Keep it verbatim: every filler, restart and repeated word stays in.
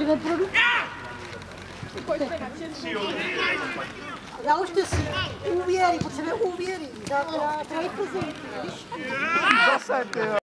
Potřebujeme produkt. Založte si úvěry, potřebujeme úvěry. Za trojku. Zase, ty jo.